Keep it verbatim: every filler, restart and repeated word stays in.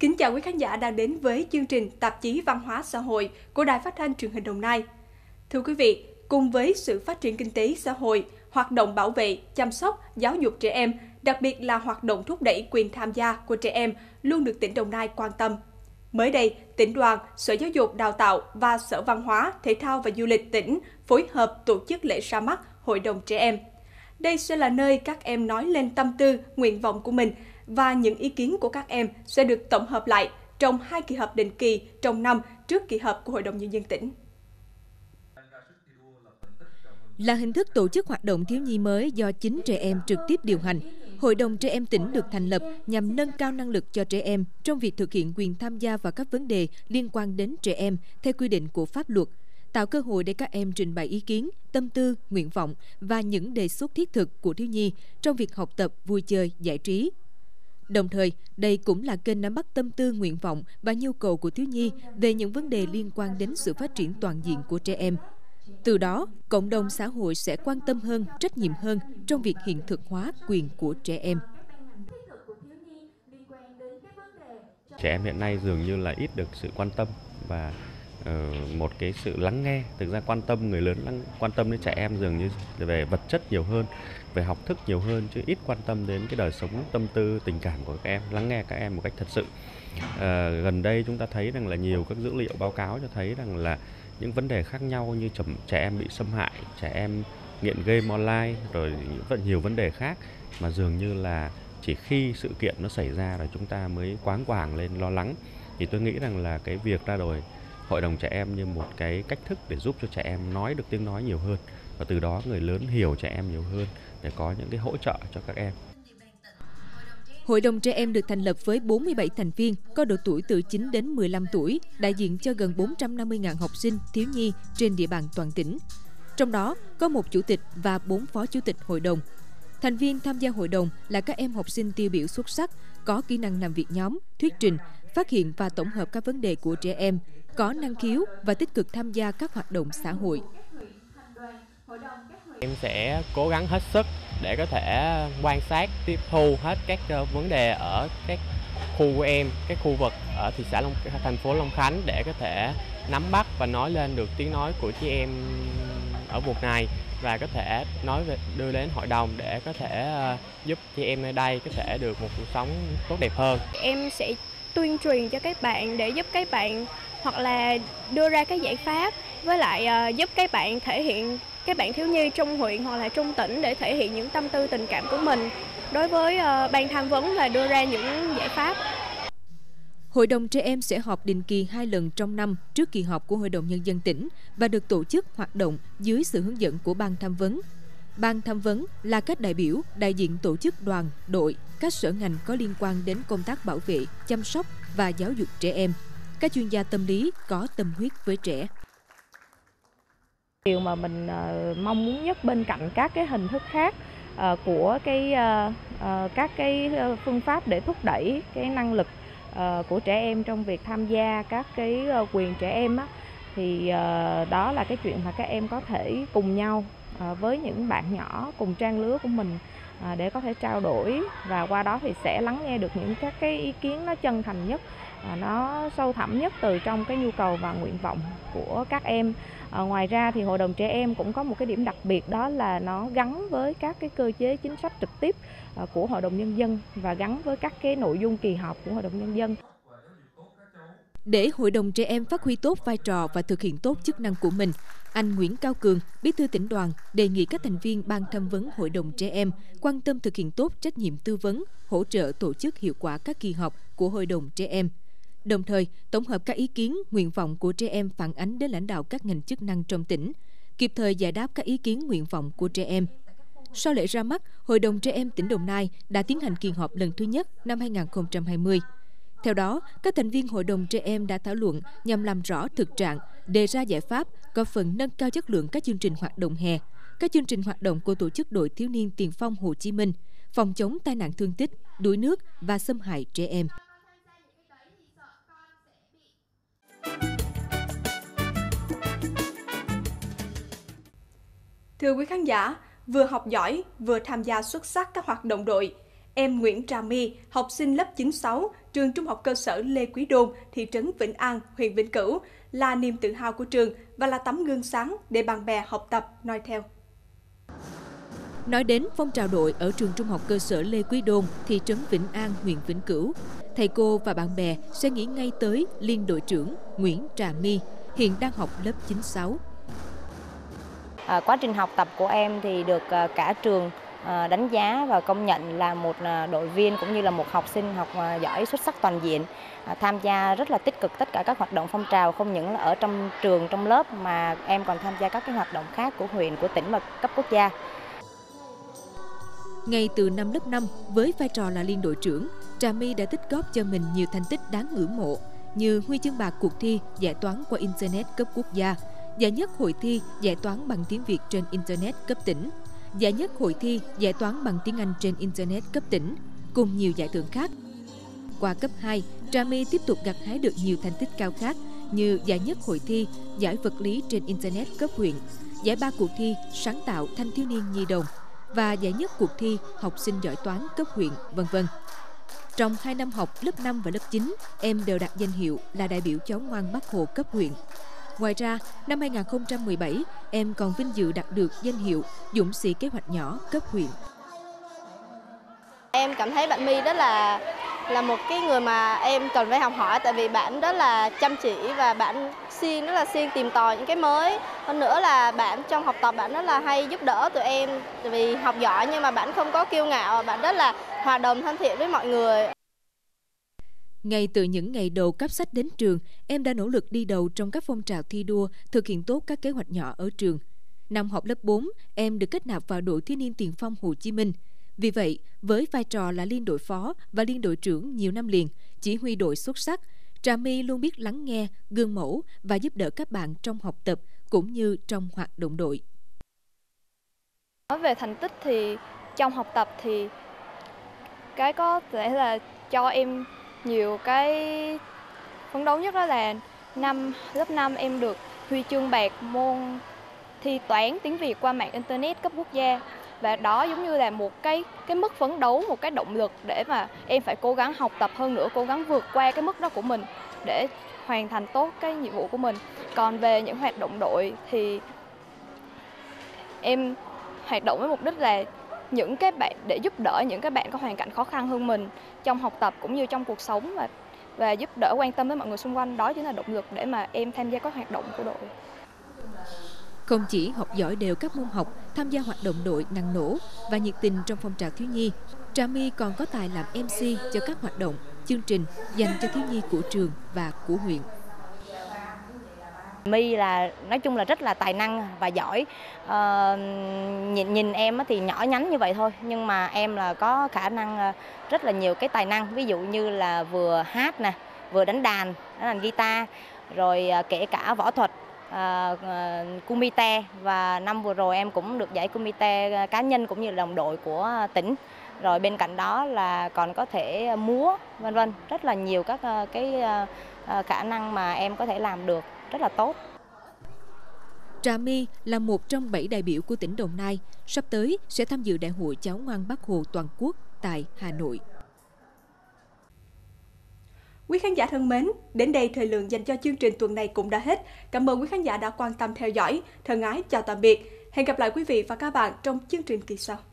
Kính chào quý khán giả đang đến với chương trình Tạp chí Văn hóa Xã hội của Đài Phát thanh Truyền hình Đồng Nai. Thưa quý vị, cùng với sự phát triển kinh tế xã hội, hoạt động bảo vệ, chăm sóc, giáo dục trẻ em, đặc biệt là hoạt động thúc đẩy quyền tham gia của trẻ em luôn được tỉnh Đồng Nai quan tâm. Mới đây, tỉnh đoàn, Sở Giáo dục Đào tạo và Sở Văn hóa, Thể thao và Du lịch tỉnh phối hợp tổ chức lễ ra mắt Hội đồng trẻ em. Đây sẽ là nơi các em nói lên tâm tư, nguyện vọng của mình và những ý kiến của các em sẽ được tổng hợp lại trong hai kỳ họp định kỳ trong năm trước kỳ họp của Hội đồng Nhân dân tỉnh. Là hình thức tổ chức hoạt động thiếu nhi mới do chính trẻ em trực tiếp điều hành, Hội đồng Trẻ Em tỉnh được thành lập nhằm nâng cao năng lực cho trẻ em trong việc thực hiện quyền tham gia vào các vấn đề liên quan đến trẻ em theo quy định của pháp luật, tạo cơ hội để các em trình bày ý kiến, tâm tư, nguyện vọng và những đề xuất thiết thực của thiếu nhi trong việc học tập, vui chơi, giải trí. Đồng thời, đây cũng là kênh nắm bắt tâm tư, nguyện vọng và nhu cầu của thiếu nhi về những vấn đề liên quan đến sự phát triển toàn diện của trẻ em. Từ đó, cộng đồng xã hội sẽ quan tâm hơn, trách nhiệm hơn trong việc hiện thực hóa quyền của trẻ em. Trẻ em hiện nay dường như là ít được sự quan tâm và uh, một cái sự lắng nghe. Thực ra quan tâm người lớn lắng, quan tâm đến trẻ em dường như về vật chất nhiều hơn, về học thức nhiều hơn, chứ ít quan tâm đến cái đời sống tâm tư, tình cảm của các em, lắng nghe các em một cách thật sự. Uh, gần đây chúng ta thấy rằng là nhiều các dữ liệu báo cáo cho thấy rằng là những vấn đề khác nhau như trẻ em bị xâm hại, trẻ em nghiện game online, rồi rất nhiều vấn đề khác mà dường như là chỉ khi sự kiện nó xảy ra là chúng ta mới quáng quàng lên lo lắng. Thì tôi nghĩ rằng là cái việc ra đời Hội đồng Trẻ Em như một cái cách thức để giúp cho trẻ em nói được tiếng nói nhiều hơn, và từ đó người lớn hiểu trẻ em nhiều hơn để có những cái hỗ trợ cho các em. Hội đồng Trẻ Em được thành lập với bốn mươi bảy thành viên, có độ tuổi từ chín đến mười lăm tuổi, đại diện cho gần bốn trăm năm mươi nghìn học sinh, thiếu nhi trên địa bàn toàn tỉnh. Trong đó có một chủ tịch và bốn phó chủ tịch hội đồng. Thành viên tham gia hội đồng là các em học sinh tiêu biểu xuất sắc, có kỹ năng làm việc nhóm, thuyết trình, phát hiện và tổng hợp các vấn đề của trẻ em, có năng khiếu và tích cực tham gia các hoạt động xã hội. Em sẽ cố gắng hết sức để có thể quan sát, tiếp thu hết các vấn đề ở các khu của em, các khu vực ở thị xã Long, thành phố Long Khánh để có thể nắm bắt và nói lên được tiếng nói của chị em ở vùng này, và có thể nói về đưa đến hội đồng để có thể giúp chị em nơi đây có thể được một cuộc sống tốt đẹp hơn. Em sẽ tuyên truyền cho các bạn để giúp các bạn hoặc là đưa ra các giải pháp, với lại uh, giúp các bạn thể hiện, các bạn thiếu nhi trong huyện hoặc là trong tỉnh để thể hiện những tâm tư tình cảm của mình đối với uh, ban tham vấn và đưa ra những giải pháp. Hội đồng Trẻ Em sẽ họp định kỳ hai lần trong năm trước kỳ họp của Hội đồng Nhân dân tỉnh và được tổ chức hoạt động dưới sự hướng dẫn của ban tham vấn. Ban tham vấn là các đại biểu, đại diện tổ chức đoàn, đội, các sở ngành có liên quan đến công tác bảo vệ, chăm sóc và giáo dục trẻ em, các chuyên gia tâm lý có tâm huyết với trẻ. Điều mà mình uh, mong muốn nhất bên cạnh các cái hình thức khác uh, của cái uh, uh, các cái phương pháp để thúc đẩy cái năng lực uh, của trẻ em trong việc tham gia các cái uh, quyền trẻ em á, thì uh, đó là cái chuyện mà các em có thể cùng nhau uh, với những bạn nhỏ cùng trang lứa của mình uh, để có thể trao đổi, và qua đó thì sẽ lắng nghe được những các cái ý kiến nó chân thành nhất, uh, nó sâu thẳm nhất từ trong cái nhu cầu và nguyện vọng của các em. À, ngoài ra thì Hội đồng Trẻ Em cũng có một cái điểm đặc biệt, đó là nó gắn với các cái cơ chế chính sách trực tiếp à, của Hội đồng Nhân dân và gắn với các cái nội dung kỳ họp của Hội đồng Nhân dân. Để Hội đồng Trẻ Em phát huy tốt vai trò và thực hiện tốt chức năng của mình, anh Nguyễn Cao Cường, Bí thư tỉnh đoàn, đề nghị các thành viên ban tham vấn Hội đồng Trẻ Em quan tâm thực hiện tốt trách nhiệm tư vấn, hỗ trợ tổ chức hiệu quả các kỳ họp của Hội đồng Trẻ Em. Đồng thời, tổng hợp các ý kiến, nguyện vọng của trẻ em phản ánh đến lãnh đạo các ngành chức năng trong tỉnh, kịp thời giải đáp các ý kiến, nguyện vọng của trẻ em. Sau lễ ra mắt, Hội đồng Trẻ Em tỉnh Đồng Nai đã tiến hành kỳ họp lần thứ nhất năm hai nghìn không trăm hai mươi. Theo đó, các thành viên Hội đồng Trẻ Em đã thảo luận nhằm làm rõ thực trạng, đề ra giải pháp, góp phần nâng cao chất lượng các chương trình hoạt động hè, các chương trình hoạt động của tổ chức Đội Thiếu niên Tiền phong Hồ Chí Minh, phòng chống tai nạn thương tích, đuối nước và xâm hại trẻ em. Thưa quý khán giả, vừa học giỏi, vừa tham gia xuất sắc các hoạt động đội, em Nguyễn Trà My, học sinh lớp chín sáu, trường Trung học cơ sở Lê Quý Đôn, thị trấn Vĩnh An, huyện Vĩnh Cửu, là niềm tự hào của trường và là tấm gương sáng để bạn bè học tập noi theo. Nói đến phong trào đội ở trường Trung học cơ sở Lê Quý Đôn, thị trấn Vĩnh An, huyện Vĩnh Cửu, thầy cô và bạn bè sẽ nghĩ ngay tới liên đội trưởng Nguyễn Trà My, hiện đang học lớp chín sáu. À, quá trình học tập của em thì được cả trường đánh giá và công nhận là một đội viên cũng như là một học sinh học giỏi xuất sắc toàn diện, tham gia rất là tích cực tất cả các hoạt động phong trào, không những là ở trong trường, trong lớp mà em còn tham gia các cái hoạt động khác của huyện, của tỉnh và cấp quốc gia. Ngay từ năm lớp năm, với vai trò là liên đội trưởng, Trà My đã tích góp cho mình nhiều thành tích đáng ngưỡng mộ như huy chương bạc cuộc thi giải toán qua Internet cấp quốc gia, giải nhất hội thi giải toán bằng tiếng Việt trên Internet cấp tỉnh, giải nhất hội thi giải toán bằng tiếng Anh trên Internet cấp tỉnh, cùng nhiều giải thưởng khác. Qua cấp hai, Trà My tiếp tục gặt hái được nhiều thành tích cao khác như giải nhất hội thi giải vật lý trên Internet cấp huyện, giải ba cuộc thi sáng tạo thanh thiếu niên nhi đồng và giải nhất cuộc thi học sinh giỏi toán cấp huyện, vân vân. Trong hai năm học lớp năm và lớp chín, em đều đạt danh hiệu là đại biểu cháu ngoan Bác Hồ cấp huyện. Ngoài ra, năm hai nghìn không trăm mười bảy, em còn vinh dự đạt được danh hiệu dũng sĩ kế hoạch nhỏ cấp huyện. Em cảm thấy bạn My rất là là một cái người mà em cần phải học hỏi, tại vì bạn rất là chăm chỉ và bạn siêng rất là siêng tìm tòi những cái mới. Hơn nữa là bạn trong học tập bạn rất là hay giúp đỡ tụi em, tại vì học giỏi nhưng mà bạn không có kiêu ngạo, bạn rất là hòa đồng thân thiện với mọi người. Ngay từ những ngày đầu cấp sách đến trường, em đã nỗ lực đi đầu trong các phong trào thi đua, thực hiện tốt các kế hoạch nhỏ ở trường. Năm học lớp bốn, em được kết nạp vào đội thiếu niên tiền phong Hồ Chí Minh. Vì vậy, với vai trò là liên đội phó và liên đội trưởng nhiều năm liền, chỉ huy đội xuất sắc, Trà My luôn biết lắng nghe, gương mẫu và giúp đỡ các bạn trong học tập cũng như trong hoạt động đội. Nói về thành tích thì trong học tập thì cái có thể là cho em nhiều cái phấn đấu nhất đó là năm lớp năm em được huy chương bạc môn thi toán tiếng Việt qua mạng Internet cấp quốc gia. Và đó giống như là một cái cái mức phấn đấu, một cái động lực để mà em phải cố gắng học tập hơn nữa, cố gắng vượt qua cái mức đó của mình để hoàn thành tốt cái nhiệm vụ của mình. Còn về những hoạt động đội thì em hoạt động với mục đích là những cái bạn để giúp đỡ những cái bạn có hoàn cảnh khó khăn hơn mình trong học tập cũng như trong cuộc sống và và giúp đỡ quan tâm với mọi người xung quanh. Đó chính là động lực để mà em tham gia các hoạt động của đội. Không chỉ học giỏi đều các môn học, tham gia hoạt động đội năng nổ và nhiệt tình trong phong trào thiếu nhi, Trà My còn có tài làm em xê cho các hoạt động, chương trình dành cho thiếu nhi của trường và của huyện. My là nói chung là rất là tài năng và giỏi. À, nhìn nhìn em thì nhỏ nhắn như vậy thôi, nhưng mà em là có khả năng rất là nhiều cái tài năng, ví dụ như là vừa hát nè, vừa đánh đàn, đánh đàn guitar, rồi kể cả võ thuật. Uh, uh, Kumite, và năm vừa rồi em cũng được giải Kumite cá nhân cũng như là đồng đội của tỉnh. Rồi bên cạnh đó là còn có thể múa, vân vân, rất là nhiều các uh, cái uh, uh, khả năng mà em có thể làm được rất là tốt. Trà My là một trong bảy đại biểu của tỉnh Đồng Nai, sắp tới sẽ tham dự Đại hội Cháu ngoan Bác Hồ toàn quốc tại Hà Nội. Quý khán giả thân mến, đến đây thời lượng dành cho chương trình tuần này cũng đã hết. Cảm ơn quý khán giả đã quan tâm theo dõi. Thân ái chào tạm biệt. Hẹn gặp lại quý vị và các bạn trong chương trình kỳ sau.